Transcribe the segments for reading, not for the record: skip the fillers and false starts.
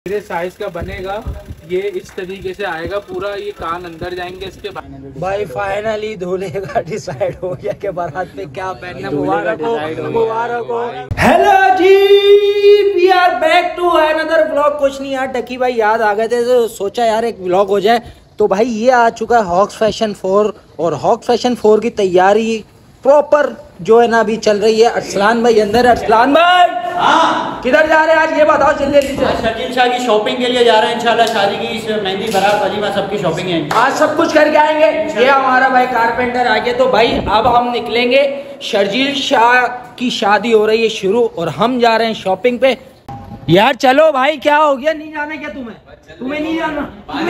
मेरे साइज का बनेगा। ये इस तरीके से आएगा पूरा, ये कान अंदर जाएंगे इसके भाई फाइनली दूल्हे का डिसाइड हो गया कि बारात पे क्या पहनना। मुबारक हो, मुबारक हो। Hello ji, we are back to another vlog. कुछ नहीं यार, टकी भाई याद आ गए थे तो सोचा यार एक व्लॉग हो जाए। तो भाई ये आ चुका है हॉक्स फैशन 4 और हॉक्स फैशन 4 की तैयारी प्रॉपर जो है ना अभी चल रही है। अरसलान भाई अंदर। अरसलान भाई हाँ किधर जा रहे हैं आज ये बताओ जल्दी जल्दी। शकील शाह की शॉपिंग के लिए जा रहे हैं इंशाल्लाह। शादी की मेहंदी बारात वलीमा सबकी शॉपिंग है आज, सब कुछ करके आएंगे। ये हमारा भाई कारपेंटर आ गया। तो भाई अब हम निकलेंगे, शर्जील शाह की शादी हो रही है शुरू और हम जा रहे हैं शॉपिंग पे। यार चलो भाई, क्या हो गया, नहीं जाना क्या तुम्हें? तुम्हें नहीं जाना,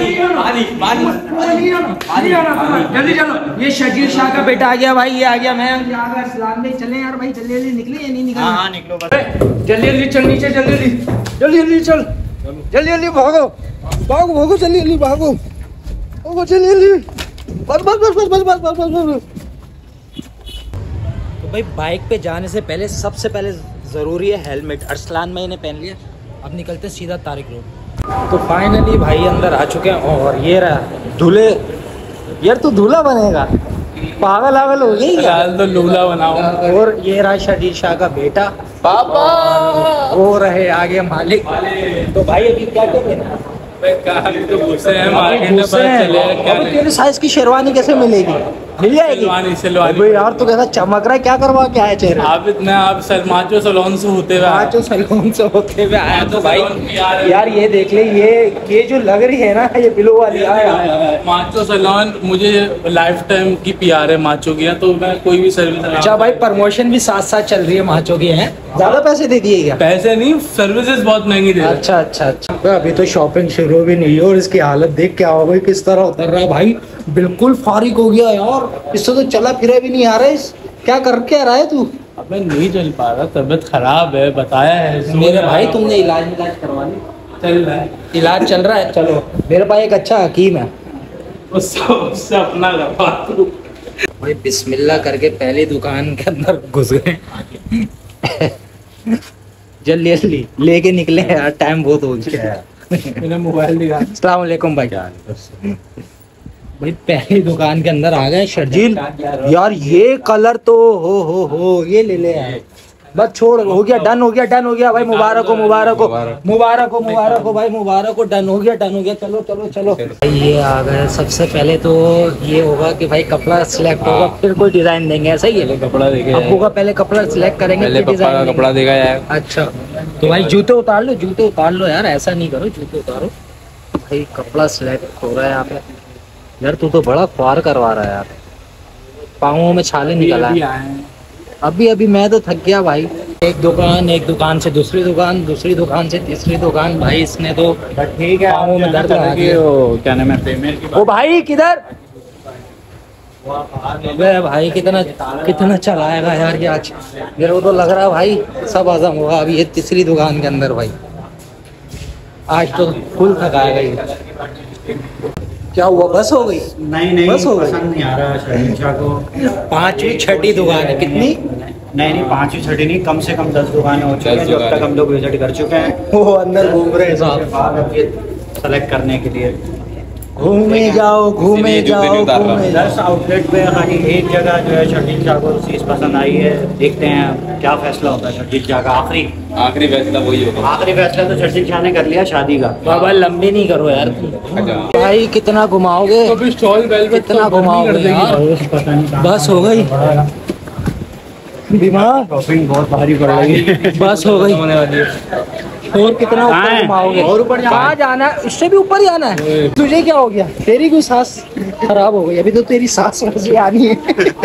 जल्दी चलो। ये शकील शाह का बेटा आ गया भाई, ये आ गया, मैं आ गया। सलाम भाई चले यार भाई, जल्दी जल्दी निकले या नहीं निकले? हाँ निकलो, जल्दी जल्दी चल नीचे, जल्दी जल्दी जल्दी जल्दी चल, जल्दी जल्दी भागो भागो भागो, जल्दी जल्दी भागो भागो, जल्दी जल्दी, बस बस बस बस बस बस बस बस। तो भाई बाइक पे जाने से पहले सबसे पहले ज़रूरी है हेलमेट। अरसलान भाई ने पहन लिया। अब निकलते सीधा तारिक रोड। तो फाइनली भाई अंदर आ चुके हैं और ये रहा दूल्हे। यार तू दूल्हा बनेगा, पागल आगल हो गई यार, तो लूला बनाओ। और ये रहा शकील शाह का बेटा पापा, वो रहे आगे मालिक। तो भाई अभी क्या क्या पहना? तो गुस्से हैं, मार्केट में पता चलेगा क्या। तेरे साइज की शेरवानी कैसे मिलेगी? मिल जाएगी सिलवानी। यार तू कैसा चमक रहा है, क्या करवा क्या है चेहरे? आप माचो सलोन से होते हुए माचो सलोन से होते हुए आया। तो भाई यार ये देख ले, ये जो लग रही है ना, ये बिलो वाली माचो सलोन मुझे लाइफ टाइम की प्यार है माचो की, तो मैं कोई भी सर्विस। अच्छा भाई, प्रमोशन भी साथ साथ चल रही है माचो की, है ज्यादा पैसे दे दिए क्या? पैसे नहीं, सर्विसेज बहुत महंगी दे। अच्छा अच्छा अच्छा। अभी तो शॉपिंग शुरू भी नहीं है और इसकी हालत देख क्या हो गई, किस तरह उतर रहा है भाई, बिल्कुल फारिग हो गया यार। इससे तो चला फिरा भी नहीं आ रहा है। क्या कर क्या रहा है तू? अब मैं नहीं चल पा रहा, तबीयत खराब है, बताया है मेरे भाई। तुमने इलाज करवा ली? चल रहा है, इलाज चल रहा है। चलो, मेरे पास एक अच्छा हकीम है, उससे अपना करवा दो। भाई बिस्मिल्लाह करके पहली दुकान के अंदर घुस गए। जल्दी जल्दी लेके निकले यार, टाइम बहुत हो गया है। मेरा मोबाइल दिखा। अस्सलाम वालेकुम भाई। भाई पहली दुकान के अंदर आ गए। शर्जील यार ये कलर तो हो ये ले ले यार, बस छोड़, हो गया, डन हो गया, डन हो गया भाई। मुबारक हो, मुबारक हो, मुबारक हो, मुबारक हो भाई, मुबारक हो। डन हो गया, डन हो गया। चलो चलो चलो। ये आ गए। सबसे पहले तो ये होगा कि भाई कपड़ा सिलेक्ट होगा, फिर कोई डिजाइन देंगे, ऐसा ही है? कपड़ा देगा आपको का पहले कपड़ा सिलेक्ट करेंगे, फिर डिजाइन कपड़ा देगा यार। अच्छा तो भाई जूते उतार लो, जूते उतार लो यार, ऐसा नहीं करो, जूते उतारो भाई। कपड़ा सिलेक्ट हो रहा है यहाँ पे। यार तू तो बड़ा ख्वार करवा रहा है यार, पाँवों में छाले निकल आए। अभी मैं तो थक गया भाई। एक दुकान से दूसरी दुकान, दूसरी दुकान से तीसरी दुकान। भाई इसने तो ठीक है, पाँवों में दर्द आ गया। क्या नाम है ओ भाई किधर? भाई कितना चलाएगा यार ये आज? मेरे को तो लग रहा है भाई सब हजम होगा अभी ये तीसरी दुकान के अंदर। भाई आज तो फुल थकाएगा ये। क्या हुआ, बस हो गई? नहीं बस हो गई। पसंद नहीं आ रहा शकील शाह को। 5वीं 6ठी दुकान है कितनी? नहीं 5वीं 6ठी नहीं, कम से कम 10 दुकानें हो चुकी हैं जो अब तक हम लोग विजिट कर चुके हैं। वो अंदर घूम रहे हैं साहब सेलेक्ट करने के लिए। घूमे जाओ घूमे जाओ घूमे 10 आउटलेट पे खाली एक जगह जो है शकील शाह को चीज़ पसंद आई है। देखते हैं क्या फैसला होता है शकील शाह का। आखिरी फैसला वही होगा। आखिरी फैसला तो शकील शाह ने कर लिया शादी का। बाबा लंबी नहीं करो यार भाई, कितना घुमाओगे? कितना घुमाओगे यार? पता नहीं बस हो गई, बीमार शॉपिंग बहुत भारी पड़ रही है। बस हो गई होने वाली है। और कितना ऊपर घुमाओगे? और ऊपर कहाँ जाना है? इससे भी ऊपर जाना है? तुझे क्या हो गया? तेरी कोई सांस खराब हो गई? अभी तो तेरी सांस मुझे आनी है।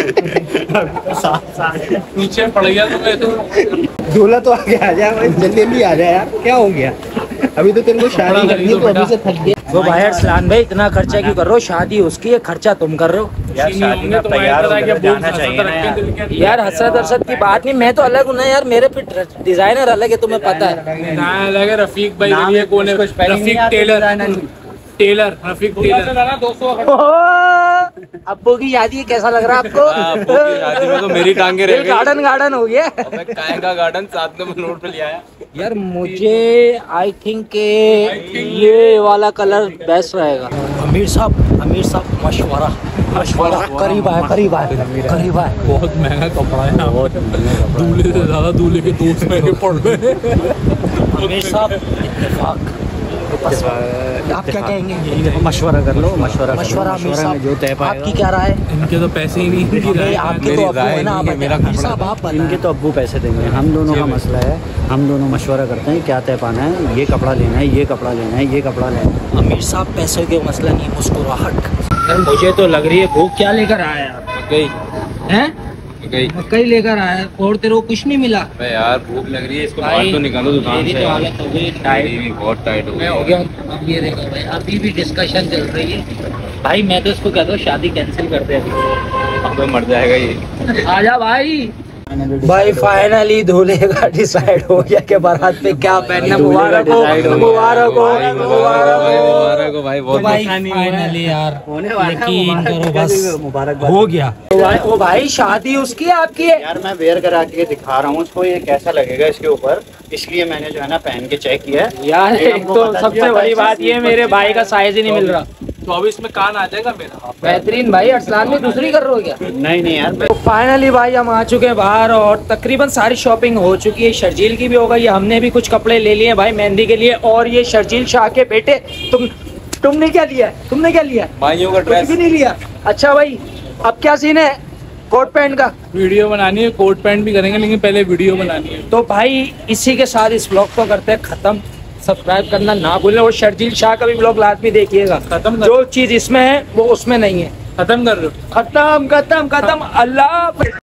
पीछे पड़ गया तो दूल्हा तो आगे आ जाए भाई, जल्दी जल्दी आ जाए यार, क्या हो गया? अभी तो तेरे को शादी करनी है, तो अभी से थक गया। वो भाई अरसलान भाई इतना खर्चा क्यों कर रहे हो? शादी उसकी है, खर्चा तुम कर रहे हो यार। शादी में तैयार होकर जाना चाहिए ना यार। हसरत अरसद की बात नहीं, मैं तो अलग हूँ ना यार, मेरे पे डिजाइनर अलग है, तुम्हें पता है ना। अलग है रफीक भाई, ये कौन है? Rafiq tailor, Rafiq tailor. अब्बू की शादी कैसा लग रहा है आपको? अब्बू की शादी में तो मेरी टांगे रह गई। गार्डन गार्डन हो गया। अबे काय का गार्डन, साथ में नोट पे ले आया यार मुझे आई थिंक ये वाला कलर बेस्ट रहेगा। अमीर साहब मशवरा करीब आए करीब आए। बहुत महंगा कपड़ा है ना, दूल्हे से ज्यादा दूल्हे के दोस्त महंगे पड़ रहे हैं। अमीर साहब इत्तेफाक, आप क्या कहेंगे? मशवरा कर लो, मशवरा अमीर साहब जो तय पाएगा। आपकी क्या राय? इनके तो पैसे ही नहीं, इनकी राय आपके तो अब्बू है ना, अमीर साहब आप इनके तो अब्बू पैसे देंगे, हम दोनों का मसला है। हम दोनों मशवरा करते हैं क्या तय पाना है, ये कपड़ा लेना है, ये कपड़ा लेना है, ये कपड़ा लेना है। अमीर साहब पैसे के मसला नहीं, मुस्कुराहट। यार मुझे तो लग रही है भूख। क्या लेकर आया यार? मकई लेकर आया और तेरे को कुछ नहीं मिला? अबे यार भूख लग रही है, इसको बाहर तो निकालो दुकान से। हालत हो गई टाइट, बहुत टाइट हो गया। अब ये देखो भाई, अभी भी डिस्कशन चल रही है भाई। मैं तो इसको कहता हूँ शादी कैंसिल कर दे अभी, तो मर जाएगा ये। आजा भाई। भाई फाइनली दूल्हे का डिसाइड हो गया कि बारात पे क्या पहनना। मुबारक हो भाई, तो भाई फाइनली यार यकीन करो बस मुबारक हो गया। वो भाई शादी उसकी है आपकी है? यार मैं वेयर करा के दिखा रहा हूँ उसको, ये कैसा लगेगा इसके ऊपर, इसलिए मैंने जो है ना पहन के चेक किया है। यार एक तो सबसे बड़ी बात ये, मेरे भाई का साइज ही नहीं मिल रहा। तो अब इसमें कान आ जाएगा मेरा। बेहतरीन भाई। अरसलान में दूसरी कर रहे हो क्या? नहीं यार तो फाइनली भाई हम आ चुके हैं बाहर और तकरीबन सारी शॉपिंग हो चुकी है। शर्जील की भी हो गई, हमने भी कुछ कपड़े ले लिए भाई मेहंदी के लिए। और ये शर्जील शाह के बेटे, तुमने क्या लिया? तुमने क्या लिया? भाइयों का कुछ भी नहीं लिया। अच्छा भाई अब क्या सीन है कोट पैंट का? वीडियो बनानी है, कोट पैंट भी करेंगे लेकिन पहले वीडियो बनानी है। तो भाई इसी के साथ इस ब्लॉग को करते हैं खत्म। सब्सक्राइब करना ना भूलें और शर्जील शाह का भी ब्लॉग लाजमी देखिएगा। खत्म जो चीज इसमें है वो उसमें नहीं है। खत्म कर रहे हो? खत्म। अल्लाह।